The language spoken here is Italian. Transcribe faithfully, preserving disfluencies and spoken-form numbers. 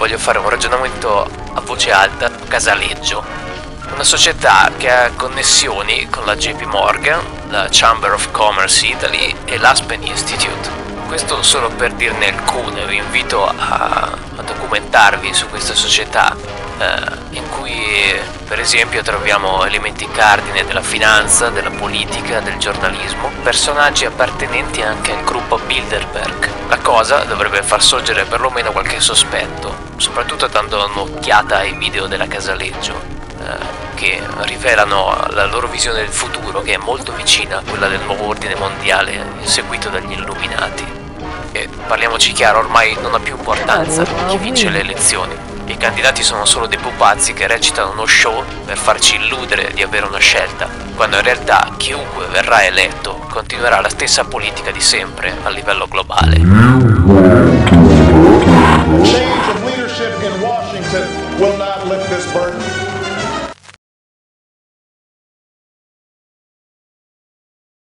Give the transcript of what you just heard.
voglio fare un ragionamento a voce alta su Casaleggio, una società che ha connessioni con la J P Morgan, la Chamber of Commerce Italy e l'Aspen Institute. Questo solo per dirne alcune. Vi invito a, a documentarvi su questa società, eh, in cui per esempio troviamo elementi cardine della finanza, della politica, del giornalismo, personaggi appartenenti anche al gruppo Bilderberg. La cosa dovrebbe far sorgere perlomeno qualche sospetto, soprattutto dando un'occhiata ai video della Casaleggio, eh, che rivelano la loro visione del futuro, che è molto vicina a quella del nuovo ordine mondiale seguito dagli illuminati. E parliamoci chiaro, ormai non ha più importanza chi vince le elezioni. I candidati sono solo dei pupazzi che recitano uno show per farci illudere di avere una scelta, quando in realtà chiunque verrà eletto continuerà la stessa politica di sempre a livello globale.